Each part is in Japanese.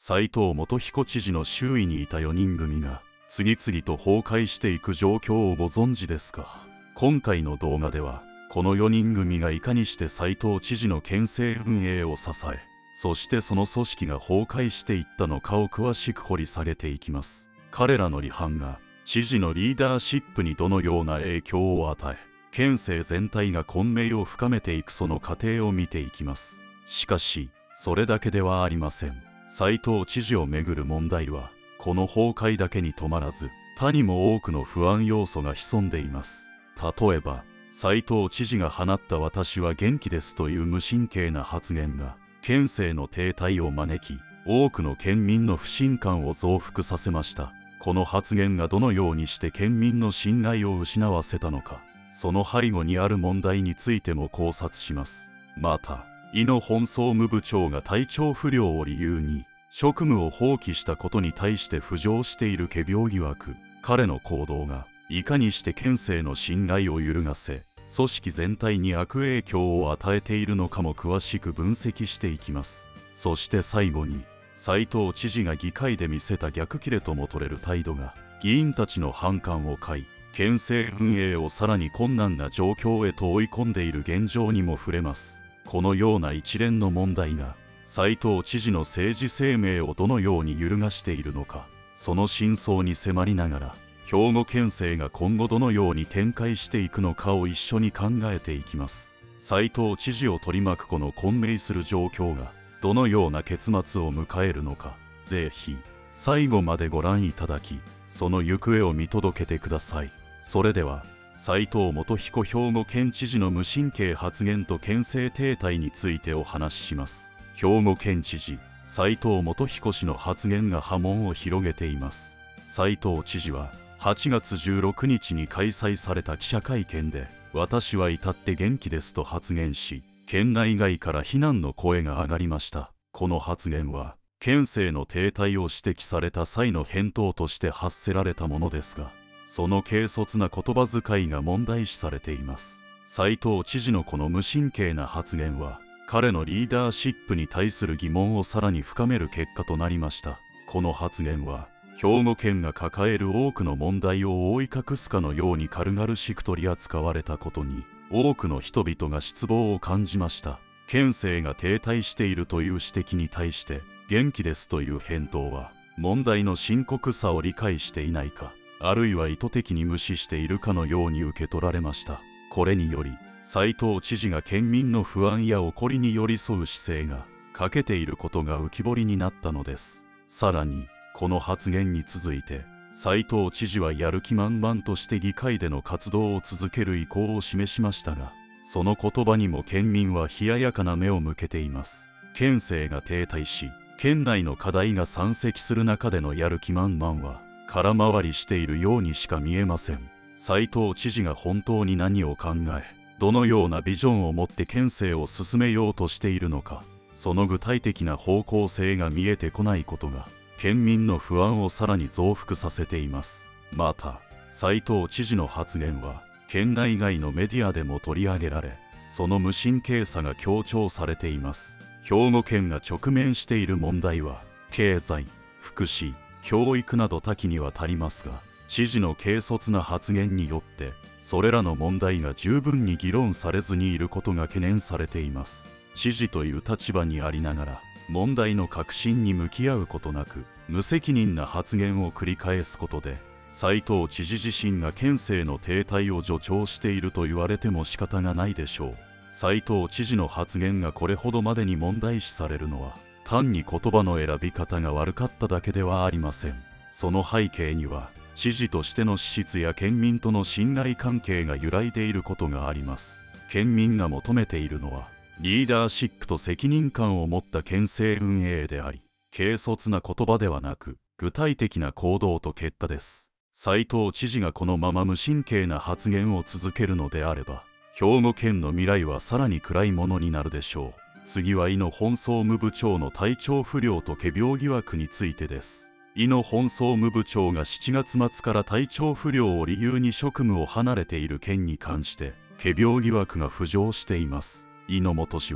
斉藤元彦知事の周囲にいた4人組が次々と崩壊していく状況をご存知ですか？今回の動画ではこの4人組がいかにして斉藤知事の県政運営を支え、そしてその組織が崩壊していったのかを詳しく掘り下げていきます。彼らの離反が知事のリーダーシップにどのような影響を与え、県政全体が混迷を深めていくその過程を見ていきます。しかしそれだけではありません。斉藤知事をめぐる問題はこの崩壊だけに止まらず、他にも多くの不安要素が潜んでいます。例えば斉藤知事が放った私は元気ですという無神経な発言が県政の停滞を招き、多くの県民の不信感を増幅させました。この発言がどのようにして県民の信頼を失わせたのか、その背後にある問題についても考察します。また井野本総務部長が体調不良を理由に職務を放棄したことに対して浮上している仮病疑惑、彼の行動がいかにして県政の信頼を揺るがせ、組織全体に悪影響を与えているのかも詳しく分析していきます。そして最後に斉藤知事が議会で見せた逆切れとも取れる態度が議員たちの反感を買い、県政運営をさらに困難な状況へと追い込んでいる現状にも触れます。このような一連の問題が斉藤知事の政治生命をどのように揺るがしているのか、その真相に迫りながら兵庫県政が今後どのように展開していくのかを一緒に考えていきます。斉藤知事を取り巻くこの混迷する状況がどのような結末を迎えるのか、ぜひ最後までご覧いただき、その行方を見届けてください。それでは斉藤元彦兵庫県知事の無神経発言と県政停滞についてお話しします。兵庫県知事斉藤元彦氏の発言が波紋を広げています。斉藤知事は8月16日に開催された記者会見で、私は至って元気ですと発言し、県内外から非難の声が上がりました。この発言は県政の停滞を指摘された際の返答として発せられたものですが、その軽率な言葉遣いが問題視されています。斉藤知事のこの無神経な発言は彼のリーダーシップに対する疑問をさらに深める結果となりました。この発言は兵庫県が抱える多くの問題を覆い隠すかのように軽々しく取り扱われたことに、多くの人々が失望を感じました。県政が停滞しているという指摘に対して元気ですという返答は問題の深刻さを理解していないか、あるいは意図的に無視しているかのように受け取られました。これにより斉藤知事が県民の不安や怒りに寄り添う姿勢が欠けていることが浮き彫りになったのです。さらにこの発言に続いて斉藤知事はやる気満々として議会での活動を続ける意向を示しましたが、その言葉にも県民は冷ややかな目を向けています。県政が停滞し県内の課題が山積する中でのやる気満々は空回りしているようにしか見えません。斉藤知事が本当に何を考え、どのようなビジョンを持って県政を進めようとしているのか、その具体的な方向性が見えてこないことが県民の不安をさらに増幅させています。また斉藤知事の発言は県内外のメディアでも取り上げられ、その無神経さが強調されています。兵庫県が直面している問題は経済、福祉、教育など多岐にわたりますが、知事の軽率な発言によってそれらの問題が十分に議論されずにいることが懸念されています。知事という立場にありながら問題の核心に向き合うことなく無責任な発言を繰り返すことで、斉藤知事自身が県政の停滞を助長していると言われても仕方がないでしょう。斉藤知事の発言がこれほどまでに問題視されるのは単に言葉の選び方が悪かっただけではありません。その背景には知事としての資質や県民との信頼関係が揺らいでいることがあります。県民が求めているのはリーダーシップと責任感を持った県政運営であり、軽率な言葉ではなく具体的な行動と結果です。斉藤知事がこのまま無神経な発言を続けるのであれば、兵庫県の未来はさらに暗いものになるでしょう。次は井野本総務部長の体調不良と仮病疑惑についてです。井野本総務部長が7月末から体調不良を理由に職務を離れている件に関して仮病疑惑が浮上しています。井野元氏は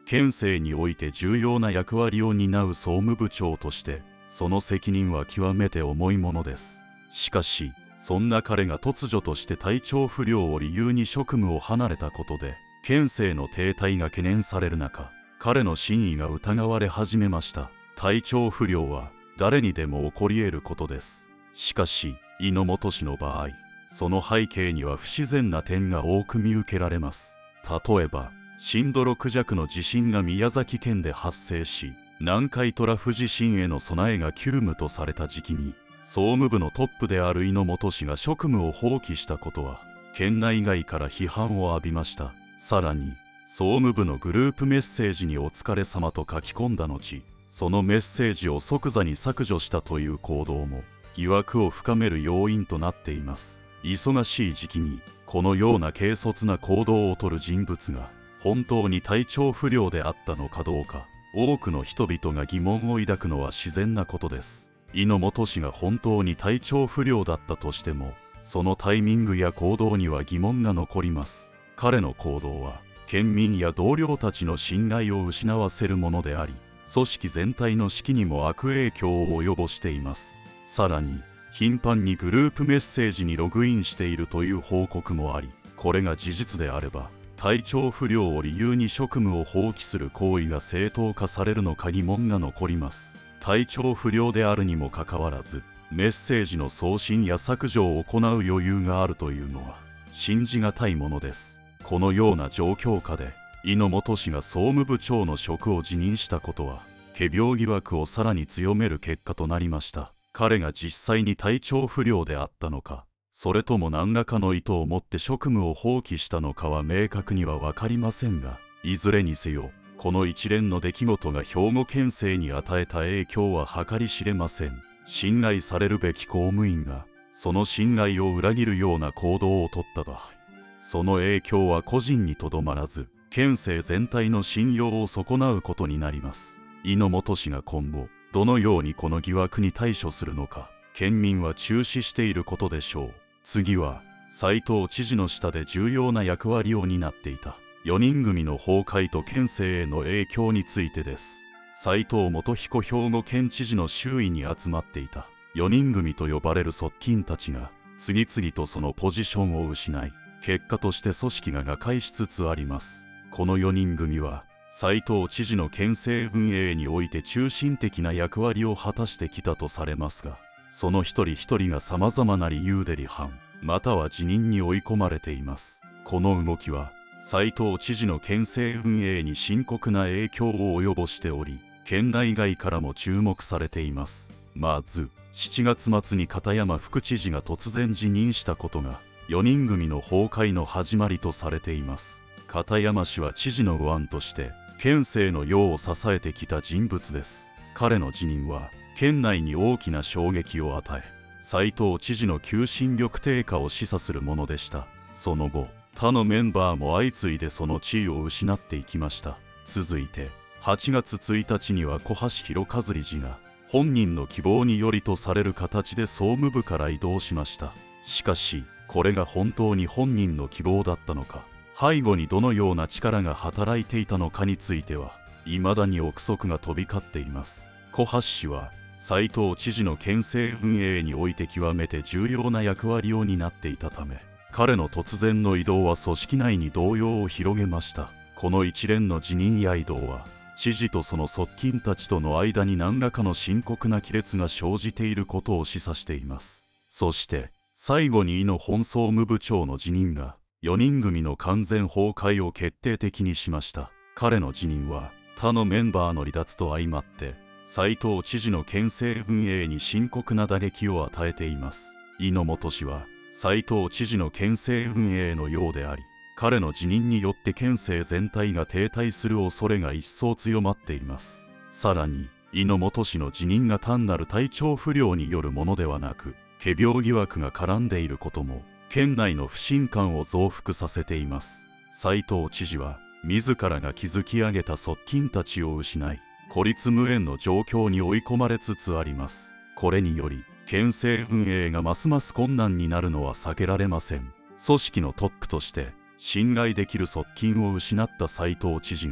県政において重要な役割を担う総務部長としてその責任は極めて重いものです。しかしそんな彼が突如として体調不良を理由に職務を離れたことで県政の停滞が懸念される中、彼の真意が疑われ始めました。体調不良は誰にでも起こり得ることです。しかし猪本氏の場合、その背景には不自然な点が多く見受けられます。例えば震度6弱の地震が宮崎県で発生し、南海トラフ地震への備えが急務とされた時期に総務部のトップである猪本氏が職務を放棄したことは県内外から批判を浴びました。さらに総務部のグループメッセージにお疲れ様と書き込んだ後、そのメッセージを即座に削除したという行動も疑惑を深める要因となっています。忙しい時期にこのような軽率な行動をとる人物が本当に体調不良であったのかどうか、多くの人々が疑問を抱くのは自然なことです。猪本氏が本当に体調不良だったとしても、そのタイミングや行動には疑問が残ります。彼の行動は県民や同僚たちの信頼を失わせるものであり、組織全体の士気にも悪影響を及ぼしています。さらに頻繁にグループメッセージにログインしているという報告もあり、これが事実であれば体調不良を理由に職務を放棄する行為が正当化されるのか疑問が残ります。体調不良であるにもかかわらずメッセージの送信や削除を行う余裕があるというのは信じがたいものです。このような状況下で猪本氏が総務部長の職を辞任したことは仮病疑惑をさらに強める結果となりました。彼が実際に体調不良であったのか、それとも何らかの意図を持って職務を放棄したのかは明確には分かりませんが、いずれにせよこの一連の出来事が兵庫県政に与えた影響は計り知れません。信頼されるべき公務員がその信頼を裏切るような行動をとった場合、その影響は個人にとどまらず県政全体の信用を損なうことになります。猪本氏が今後どのようにこの疑惑に対処するのか、県民は注視していることでしょう。次は斉藤知事の下で重要な役割を担っていた4人組の崩壊と県政への影響についてです。斉藤元彦兵庫県知事の周囲に集まっていた4人組と呼ばれる側近たちが次々とそのポジションを失い、結果として組織が瓦解しつつあります。この4人組は斉藤知事の県政運営において中心的な役割を果たしてきたとされますが、その一人一人がさまざまな理由で離反または辞任に追い込まれています。この動きは斉藤知事の県政運営に深刻な影響を及ぼしており、県内外からも注目されています。まず7月末に片山副知事が突然辞任したことが4人組の崩壊の始まりとされています。片山氏は知事の右腕として県政の世を支えてきた人物です。彼の辞任は県内に大きな衝撃を与え、斉藤知事の求心力低下を示唆するものでした。その後他のメンバーも相次いでその地位を失っていきました。続いて8月1日には小橋弘和理事が本人の希望によりとされる形で総務部から異動しました。しかしこれが本当に本人の希望だったのか、背後にどのような力が働いていたのかについては未だに憶測が飛び交っています。小橋氏は斉藤知事の県政運営において極めて重要な役割を担っていたため、彼の突然の異動は組織内に動揺を広げました。この一連の辞任や異動は知事とその側近たちとの間に何らかの深刻な亀裂が生じていることを示唆しています。そして最後に猪本総務部長の辞任が4人組の完全崩壊を決定的にしました。彼の辞任は他のメンバーの離脱と相まって斉藤知事の県政運営に深刻な打撃を与えています。猪本氏は斉藤知事の県政運営のようであり、彼の辞任によって県政全体が停滞する恐れが一層強まっています。さらに猪本氏の辞任が単なる体調不良によるものではなく、仮病疑惑が絡んでいることも県内の不信感を増幅させています。斉藤知事は自らが築き上げた側近たちを失い、孤立無援の状況に追い込まれつつあります。これにより県政運営がますます困難になるのは避けられません。組織のトップとして信頼できる側近を失った斉藤知事が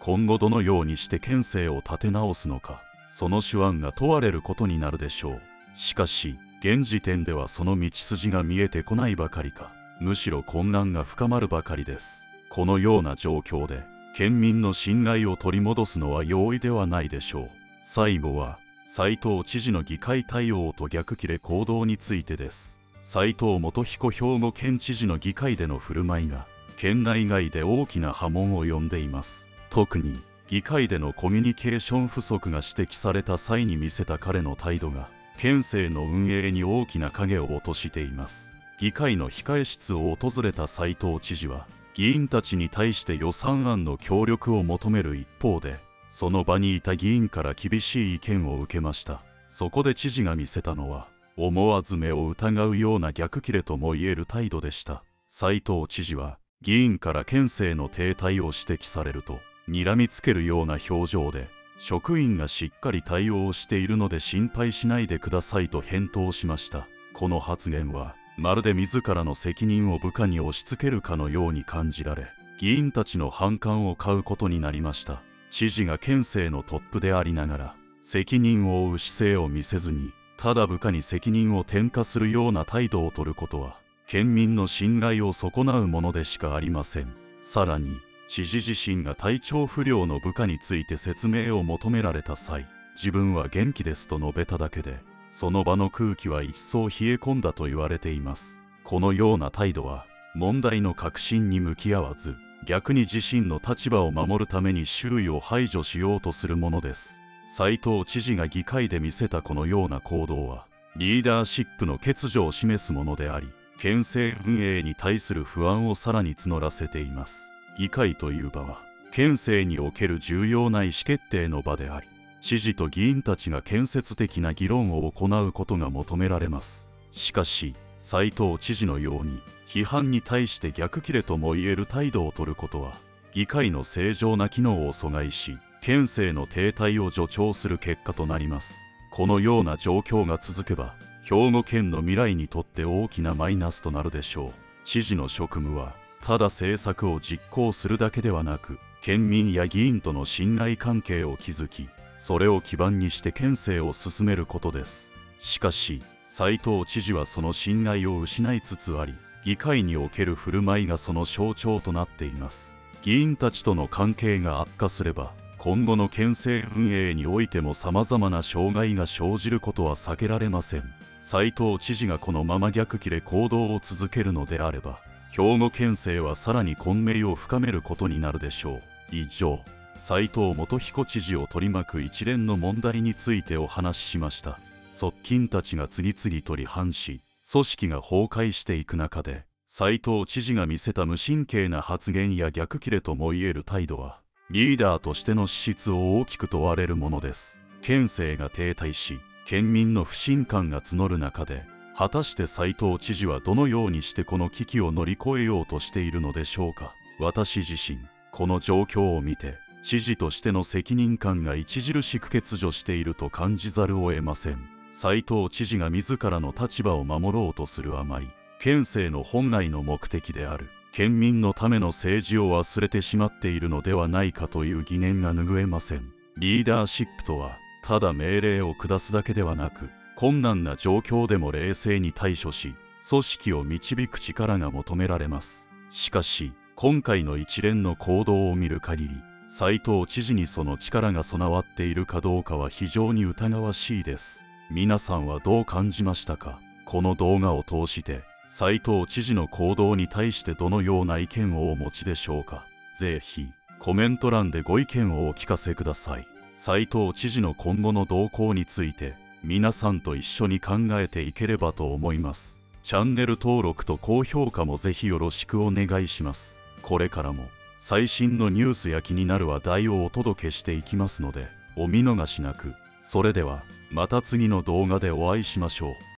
今後どのようにして県政を立て直すのか、その手腕が問われることになるでしょう。しかし現時点ではその道筋が見えてこないばかりか、むしろ混乱が深まるばかりです。このような状況で県民の信頼を取り戻すのは容易ではないでしょう。最後は斉藤知事の議会対応と逆切れ行動についてです。斉藤元彦兵庫県知事の議会での振る舞いが県内外で大きな波紋を呼んでいます。特に議会でのコミュニケーション不足が指摘された際に見せた彼の態度が県政の運営に大きな影を落としています。議会の控え室を訪れた斉藤知事は議員たちに対して予算案の協力を求める一方で、その場にいた議員から厳しい意見を受けました。そこで知事が見せたのは思わず目を疑うような逆切れともいえる態度でした。斉藤知事は議員から県政の停滞を指摘されると睨みつけるような表情で、職員がしっかり対応しているので心配しないでくださいと返答しました。この発言はまるで自らの責任を部下に押し付けるかのように感じられ、議員たちの反感を買うことになりました。知事が県政のトップでありながら責任を負う姿勢を見せずに、ただ部下に責任を転嫁するような態度を取ることは県民の信頼を損なうものでしかありません。さらに知事自身が体調不良の部下について説明を求められた際、自分は元気ですと述べただけで、その場の空気は一層冷え込んだと言われています。このような態度は問題の核心に向き合わず、逆に自身の立場を守るために周囲を排除しようとするものです。斉藤知事が議会で見せたこのような行動はリーダーシップの欠如を示すものであり、県政運営に対する不安をさらに募らせています。議会という場は県政における重要な意思決定の場であり、知事と議員たちが建設的な議論を行うことが求められます。しかし斉藤知事のように批判に対して逆切れともいえる態度を取ることは、議会の正常な機能を阻害し、県政の停滞を助長する結果となります。このような状況が続けば兵庫県の未来にとって大きなマイナスとなるでしょう。知事の職務はただ政策を実行するだけではなく、県民や議員との信頼関係を築き、それを基盤にして県政を進めることです。しかし斉藤知事はその信頼を失いつつあり、議会における振る舞いがその象徴となっています。議員たちとの関係が悪化すれば、今後の県政運営においても様々な障害が生じることは避けられません。斉藤知事がこのまま逆切れ行動を続けるのであれば、兵庫県政はさらに混迷を深めることになるでしょう。以上、斉藤元彦知事を取り巻く一連の問題についてお話ししました。側近たちが次々と離反し、組織が崩壊していく中で、斉藤知事が見せた無神経な発言や逆切れともいえる態度は、リーダーとしての資質を大きく問われるものです。県政が停滞し、県民の不信感が募る中で、果たして斉藤知事はどのようにしてこの危機を乗り越えようとしているのでしょうか。私自身、この状況を見て、知事としての責任感が著しく欠如していると感じざるを得ません。斉藤知事が自らの立場を守ろうとするあまり、県政の本来の目的である県民のための政治を忘れてしまっているのではないかという疑念が拭えません。リーダーシップとは、ただ命令を下すだけではなく、困難な状況でも冷静に対処し、組織を導く力が求められます。しかし、今回の一連の行動を見る限り、斉藤知事にその力が備わっているかどうかは非常に疑わしいです。皆さんはどう感じましたか？この動画を通して、斉藤知事の行動に対してどのような意見をお持ちでしょうか？ぜひ、コメント欄でご意見をお聞かせください。斉藤知事の今後の動向について、皆さんと一緒に考えていければと思います。チャンネル登録と高評価もぜひよろしくお願いします。これからも最新のニュースや気になる話題をお届けしていきますので、お見逃しなく。それでは、また次の動画でお会いしましょう。